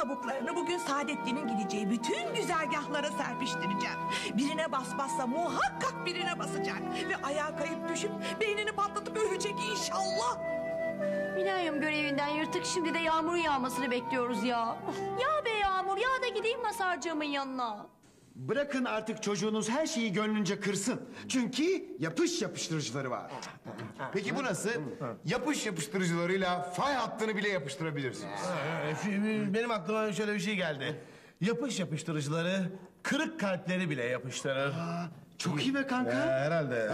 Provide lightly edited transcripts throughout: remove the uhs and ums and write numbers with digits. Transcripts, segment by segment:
kabuklarını bugün Saadettin'in gideceği bütün güzergahlara serpiştireceğim. Birine basmazsa muhakkak birine basacak. Ve ayağa kayıp düşüp beynini patlatıp ölecek inşallah. Milenyum görevinden yırtık, şimdi de yağmurun yağmasını bekliyoruz ya. Ya be Yağmur, ya da gideyim Masarcığımın yanına. Bırakın artık çocuğunuz her şeyi gönlünce kırsın. Çünkü yapış yapıştırıcıları var. Peki bu nasıl? Yapış yapıştırıcılarıyla fay hattını bile yapıştırabilirsiniz. Benim aklıma şöyle bir şey geldi. Yapış yapıştırıcıları kırık kalpleri bile yapıştırır. Çok iyi be kanka. Herhalde.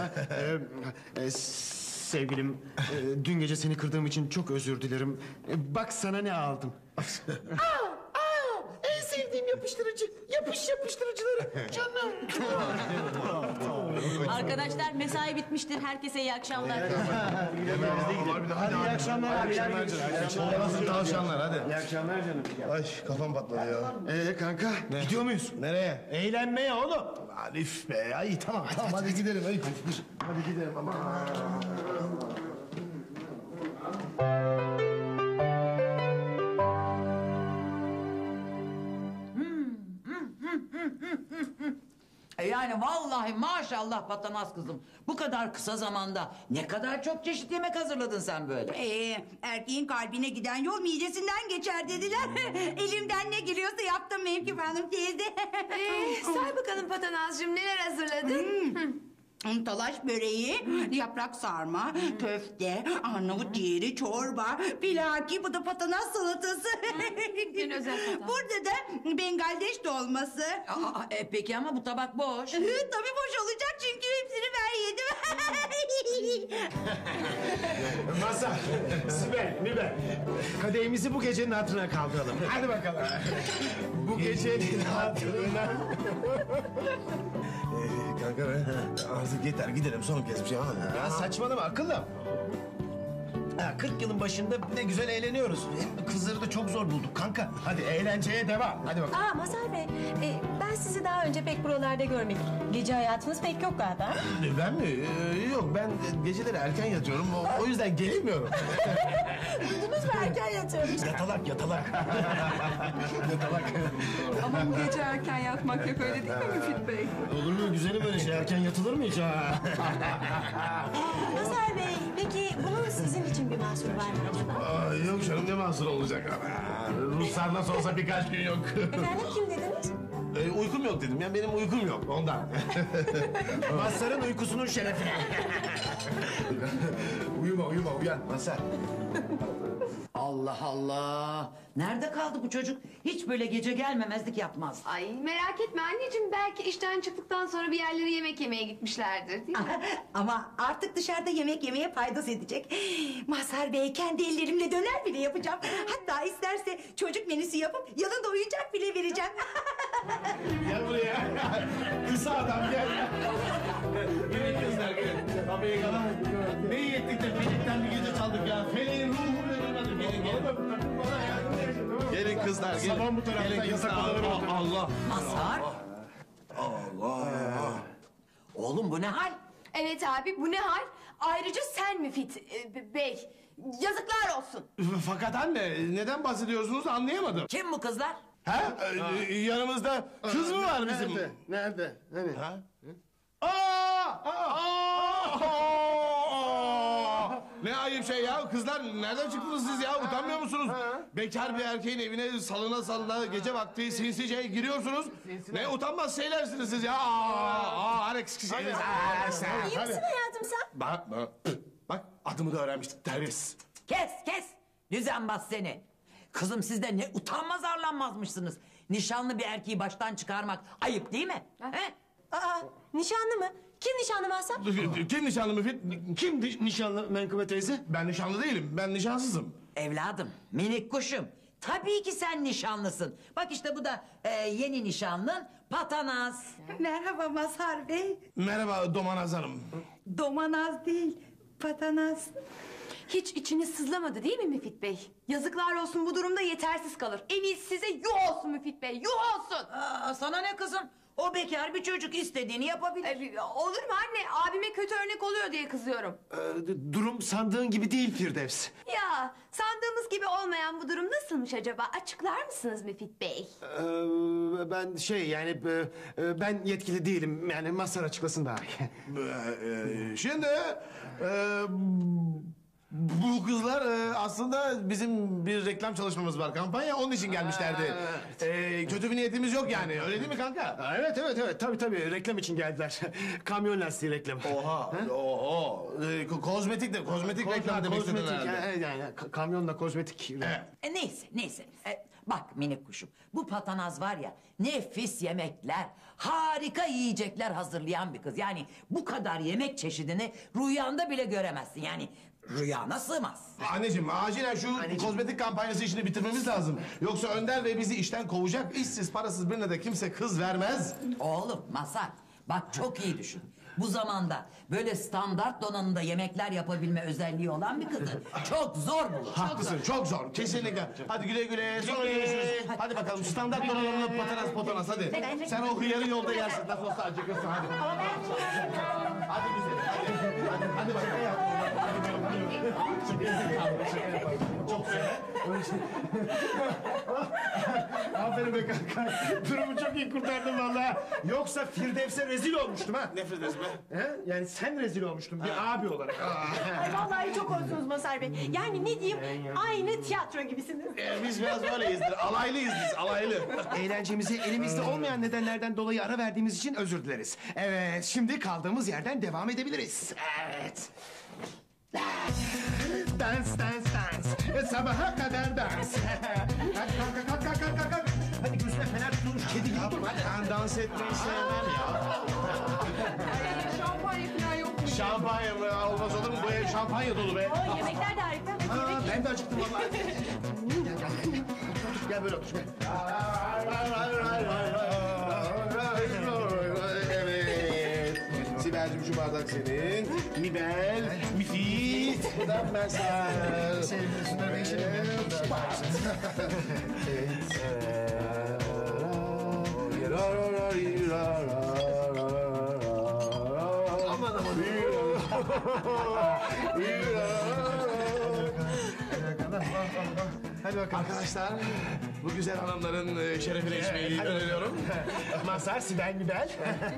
Sevgilim, dün gece seni kırdığım için çok özür dilerim. Bak sana ne aldım. En sevdiğim yapıştırıcı. Yapış yapıştırıcıları. Canım. Arkadaşlar, mesai bitmiştir. Herkese iyi akşamlar. Hadi iyi akşamlar. İyi akşamlar. Tavşanlar hadi. İyi akşamlar canım. Ay kafam patladı ya. Kanka, gidiyor muyuz? Nereye? Eğlenmeye oğlum. Arif be. Ay tamam hadi gidelim. Ay, hadi gidelim ama. Yani vallahi maşallah Patanas kızım. Bu kadar kısa zamanda ne kadar çok çeşit yemek hazırladın sen böyle. Erkeğin kalbine giden yol midesinden geçer dediler. Elimden ne geliyorsa yaptım Mevkif Hanım teyze. Say bakalım Patanazcığım, neler hazırladın? Talaş böreği, yaprak sarma, köfte, Arnavut ciğeri, çorba, bilaki, bu da patanas salatası. En özel patanas. Burada da Bengaldeş dolması. Peki ama bu tabak boş. Tabii boş olacak çünkü hepsini ben yedim. Mazhar, Sibel, Nibel. Kadehimizi bu gecenin hatırına kaldıralım. Hadi bakalım. Bu gecenin hatırına. Kanka be. Artık yeter gidelim son kez bir şey. Ya saçmalama akıllım. 40 yılın başında ne güzel eğleniyoruz. Hem kızları da çok zor bulduk kanka. Hadi eğlenceye devam. Hadi bakalım. Mazhar Bey, ben sizi daha önce pek buralarda görmedim. Gece hayatınız pek yok galiba. Ben mi? Yok ben geceleri erken yatıyorum. O yüzden gelemiyorum. Duydunuz mu, erken yatıyorum. Yatalak. Ama bu gece erken yatmak yok, öyle değil mi Müfit Bey? Olur mu güzelim böyle şey? Erken yatılır mı hiç ha? Mazhar Bey, peki bunun sizin için bir mahsuru var mı acaba? Yok canım ne mahsur olacak ama. Ruslar nasıl olsa birkaç gün yok. Efendim, kim dediniz? Uykum yok dedim ya, benim uykum yok ondan. Mazhar'ın uykusunun şerefine. uyuma uyan Mazhar. Allah Allah. Nerede kaldı bu çocuk? Hiç böyle gece gelmemezlik yapmaz. Ay merak etme anneciğim, belki işten çıktıktan sonra bir yerlere yemek yemeye gitmişlerdir değil mi? Ama artık dışarıda yemek yemeye faydası edecek. Mazhar Bey, kendi ellerimle döner bile yapacağım. Hatta isterse çocuk menüsü yapıp yanında oyuncak bile vereceğim. Gel buraya. Kısa adam gel. Gelin kızlar gelin. Tabii kalan. Ne iyi ettik de Felek'ten bir gece çaldık ya. Felek'in ruhunu verilmedi. Gelin kızlar gelin. Salon bu tarafta, Gelin kızlar. yatak odaları bu tarafta. Allah. Mazhar. Allah. Oğlum bu ne hal? Evet abi, bu ne hal? Ayrıca sen Müfit Bey, yazıklar olsun. Fakat anne neden bahsediyorsunuz anlayamadım. Kim bu kızlar? Ha? Yanımızda kız mı var bizim? Nerede? Hani? Ha? Ne ayıp şey ya kızlar, nereden çıktınız siz ya, utanmıyor musunuz? Bekar bir erkeğin evine salına gece vakti sinsice giriyorsunuz. Ne utanmaz şeylersiniz siz ya. Alex şeyiniz. İyi misin hayatım sen? Bak adımı da öğrenmiştik, terbiyesiz. Kes. Düzenbaz seni. Kızım siz de ne utanmaz arlanmazmışsınız. Nişanlı bir erkeği baştan çıkarmak ayıp değil mi? He? Nişanlı mı? Kim nişanlı Mazhar? Kim nişanlı Müfit? Kim nişanlı Menkıbe teyze? Ben nişanlı değilim, ben nişansızım. Evladım, minik kuşum. Tabii ki sen nişanlısın. Bak işte bu da yeni nişanlın Patanas. Merhaba Mazhar Bey. Merhaba Domanaz Hanım. Domanaz değil, Patanas. Hiç içiniz sızlamadı değil mi Müfit Bey? Yazıklar olsun, bu durumda yetersiz kalır. En iyisi size yuh olsun Müfit Bey, yuh olsun. Sana ne kızım? O bekar bir çocuk istediğini yapabilir. Olur mu anne? Abime kötü örnek oluyor diye kızıyorum. Durum sandığın gibi değil Firdevs. Ya sandığımız gibi olmayan bu durum nasılmış acaba? Açıklar mısınız Müfit Bey? Ben ben yetkili değilim. Yani Mazhar açıklasın daha iyi. Şimdi bu kızlar aslında bizim bir reklam çalışmamız var, kampanya, onun için gelmişlerdi. Kötü bir niyetimiz yok yani, öyle değil mi kanka? Evet. Tabii. Reklam için geldiler. Kamyon lastiği reklamı. Kozmetik reklam demek istedin herhalde. Yani kamyonla kozmetik. Neyse. Bak minik kuşum, bu patanaz var ya, nefis yemekler, harika yiyecekler hazırlayan bir kız. Yani bu kadar yemek çeşidini rüyanda bile göremezsin. Yani rüyana sığmaz. Anneciğim, acilen şu kozmetik kampanyası işini bitirmemiz lazım. Yoksa Önder Bey bizi işten kovacak. İşsiz, parasız birine de kimse kız vermez. Oğlum Mazhar, bak çok iyi düşün. Bu zamanda böyle standart donanımda yemekler yapabilme özelliği olan bir kızı çok zor bulur. Haklısın, çok zor. Kesinlikle. Hadi güle güle, sonra görüşürüz. Hadi bakalım, standart donanımlı patanas hadi. Sen o hıyarı yolda yersin. Nasıl olsa acıkırsın, hadi. Hadi güzelim, hadi bakalım. Çok güzel. Aferin be kanka. Durumu çok iyi kurtardın vallahi. Yoksa Firdevs'e rezil olmuştum ha. Ne Firdevs be? He? Yani sen rezil olmuştun bir abi olarak. Ay vallahi çok hoşsunuz Mazhar Bey. Yani ne diyeyim, aynı tiyatro gibisiniz. Biz biraz böyleyizdir. Alaylıyız biz, alaylı. Eğlencemize elimizde olmayan nedenlerden dolayı ara verdiğimiz için özür dileriz. Evet, şimdi kaldığımız yerden devam edebiliriz. Evet. Dans. Sabaha kadar dans. Kalk. Hadi gözüne fener tutulmuş kedi gibi dur. Ben dans etmeyi sevmem ya. Şampanya falan yok mu? Şampanya mı? Olmaz olur mu? Bu ev şampanya dolu be. O yemekler de harika. Ben de acıktım vallahi. Gel böyle otur. Evet. Sibel'cim şu bardak senin. Mibel, Mifit. Bu da Mazhar. Şunları değişelim mi? Aman. Hadi bakalım. Arkadaşlar, bu güzel hanımların şerefine içmeyi öneriyorum. Mazhar, Sibel, Mibel.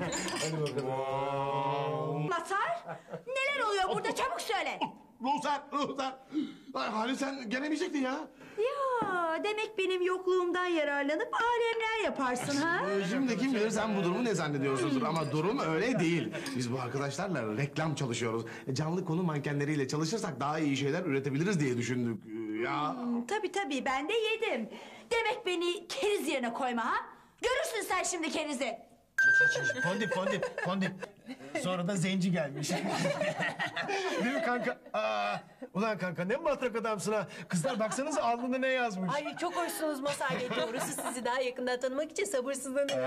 Mazhar, neler oluyor burada çabuk söyle. Ruhsar. Ay, Halis sen gelemeyecektin ya. Ya demek benim yokluğumdan yararlanıp alemler yaparsın ha? Şimdi kim bilir sen bu durumu ne zannediyorsundur ama durum öyle değil. Biz bu arkadaşlarla reklam çalışıyoruz. Canlı konu mankenleriyle çalışırsak daha iyi şeyler üretebiliriz diye düşündük. Ya Tabii ben de yedim. Demek beni keriz yerine koyma ha? Görürsün sen şimdi kerizi. Fondip. Sonra da zenci gelmiş. Değil mi kanka? Ulan kanka ne matrak adamsın ha. Kızlar baksanıza alnında ne yazmış. Ay çok hoşsunuz Mazhar Bey. Doğrusu sizi daha yakından tanımak için sabırsızlanıyorum.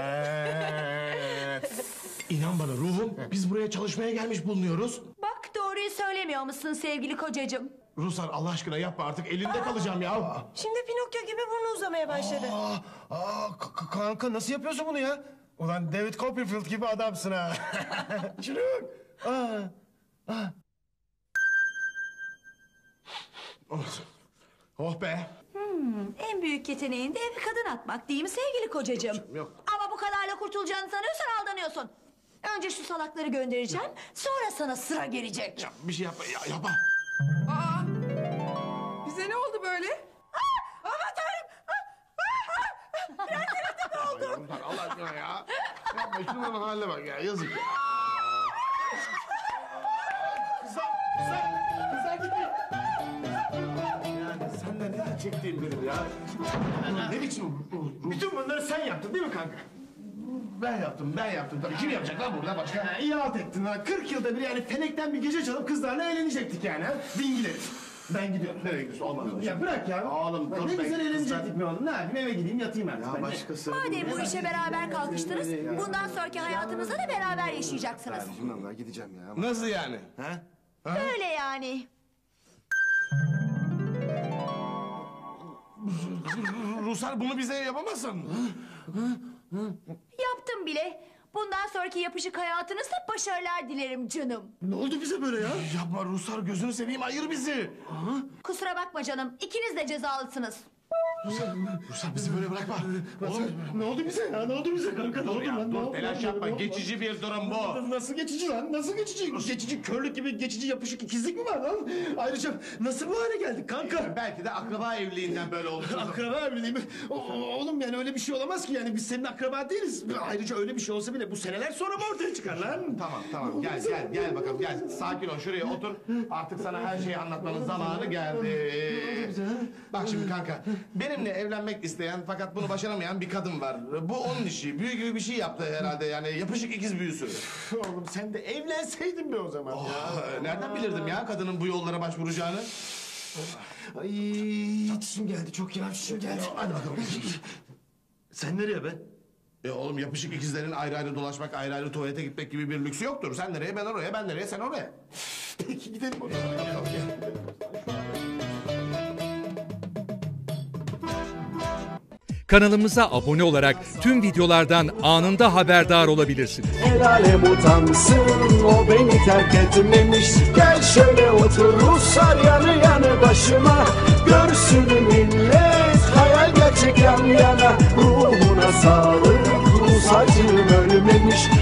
inan bana ruhum, biz buraya çalışmaya gelmiş bulunuyoruz. Bak doğruyu söylemiyor musun sevgili kocacığım? Ruhsar Allah aşkına yapma artık, elinde kalacağım ya. Şimdi Pinokyo gibi burnu uzamaya başladı. Kanka nasıl yapıyorsun bunu ya? Ulan David Copperfield gibi adamsın ha. Şunu bak. Oh be. En büyük yeteneğin de evi kadın atmak değil mi sevgili kocacığım? Yok. Ama bu kadarla kurtulacağını sanıyorsan aldanıyorsun. Önce şu salakları göndereceğim, sonra sana sıra gelecek. Ya, bir şey yapma, yapma. Aa, bize ne oldu böyle? Aman tanrım! Ruhsar Allah aşkına ya. Yapma şunların haline bak ya, yazık ya. Kızlar gitti. Yani sen de ne çektiğin bilir ya. Ne biçim? Bütün bunları sen yaptın değil mi kanka? Ben yaptım tabii. Kim yapacak lan burada başka? Ha, iyi halt ettin ha. 40 yılda bir yani fenekten bir gece çalıp kızlarla eğlenecektik yani ha. Dingil herif. Ben gidiyorum. Nereye gidiyorsun? Olmaz. Ya bırak ya. Oğlum, Ya dur ne be, güzel eğlenecektik kızlar. mi oğlum? Ne yapayım eve gideyim yatayım artık. Ya ben. başkası. Madem bu işe beraber kalkıştınız, bundan sonraki hayatınızda da beraber yaşayacaksınız. Vallahi gideceğim ya. Nasıl yani? Öyle yani. Ruhsar bunu bize yapamazsın. Yaptım bile. Bundan sonraki yapışık hayatınızda başarılar dilerim canım. Ne oldu bize böyle ya? Yapma Ruslar, gözünü seveyim, ayır bizi. Kusura bakma canım. İkiniz de cezalısınız. Ruslar bizi böyle bırakma. Oğlum Ne oldu bize ya? Ne oldu bize kanka? Ne oldu lan? Ne oldu? telaş yapma, geçici bir durum bu. Nasıl geçici lan? Nasıl geçici? Geçici körlük gibi geçici yapışık ikizlik mi var lan? Ayrıca nasıl bu hale geldik kanka? Belki de akraba evliliğinden böyle oldu. Akraba evliliği mi? Oğlum yani öyle bir şey olamaz ki yani biz senin akraba değiliz. Ayrıca öyle bir şey olsa bile bu seneler sonra mı ortaya çıkar lan? Tamam gel bakalım gel. Sakin ol, şuraya otur. Artık sana her şeyi anlatmanın zamanı geldi. Bak şimdi kanka, benimle evlenmek isteyen fakat bunu başaramayan bir kadın var. Bu onun işi. Büyü gibi bir şey yaptı herhalde, yani yapışık ikiz büyüsü. Oğlum sen de evlenseydin be o zaman ya. Nereden bilirdim ya kadının bu yollara başvuracağını? Ay çişim geldi çok ya çişim geldi. Hadi bakalım. Sen nereye be? Oğlum, yapışık ikizlerin ayrı ayrı dolaşmak, ayrı ayrı tuvalete gitmek gibi bir lüksü yoktur. Sen nereye, ben oraya, ben nereye, sen oraya. Peki gidelim o zaman. Kanalımıza abone olarak tüm videolardan anında haberdar olabilirsiniz. El alem utansın, o beni terk etmemiş. Gel şöyle otur Ruslar yanı yanı başıma. Görsün millet, hayal gerçek yan yana. Ruhuna sağlık, Rus acım ölmemiş.